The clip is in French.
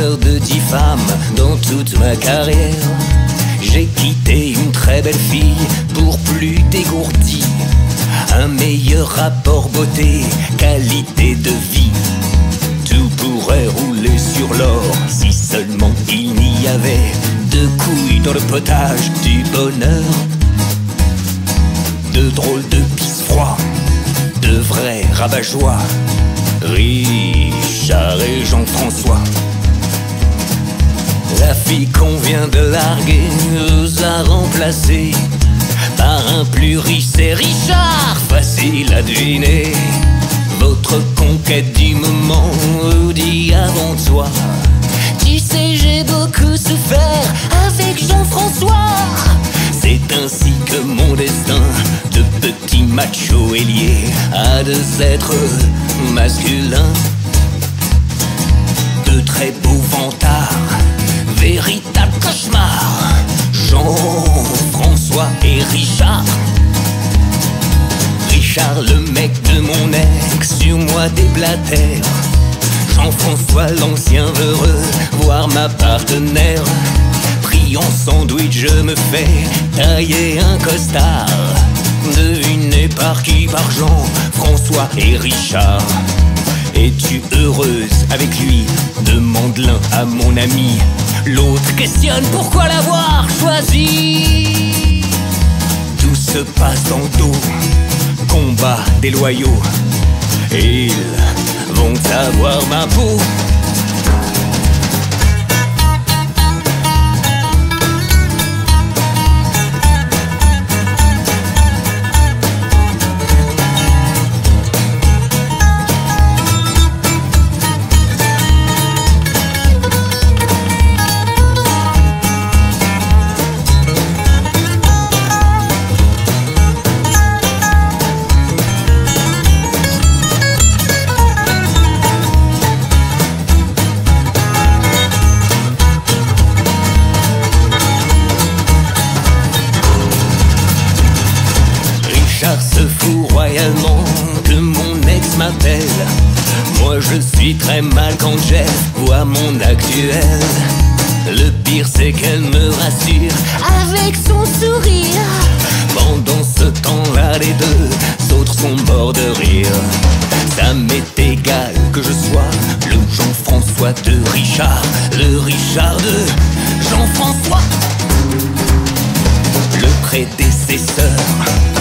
bonheur de 10 femmes dans toute ma carrière. J'ai quitté une très belle fille pour plus dégourdi, un meilleur rapport beauté, qualité de vie. Tout pourrait rouler sur l'or si seulement il n'y avait de couilles dans le potage du bonheur. De drôles de pisse froids, de vrais rabat-joie, Richard et Jean-François. La fille qu'on vient de larguer nous a remplacés par un plus riche, c'est Richard, facile à deviner. Votre conquête du moment vous dit avant toi: tu sais, j'ai beaucoup souffert avec Jean-François. C'est ainsi que mon destin de petit macho est lié à deux êtres masculins. De très beaux vantards, véritable cauchemar, Jean-François et Richard. Richard, le mec de mon ex, sur moi déblatère. Jean-François, l'ancien heureux, voir ma partenaire. Pris en sandwich, je me fais tailler un costard. Devinez par qui? Par Jean-François et Richard. Es-tu heureuse avec lui? Demande l'un à mon ami. L'autre questionne pourquoi l'avoir choisi. Tout se passe dans le dos, combat des loyaux. Ils vont avoir ma peau. Richard se fout royalement que mon ex m'appelle. Moi je suis très mal quand Jeff voit mon actuel. Le pire c'est qu'elle me rassure avec son sourire. Pendant ce temps-là les deux autres sont morts de rire. Ça m'est égal que je sois le Jean-François de Richard, le Richard de Jean-François. Le prédécesseur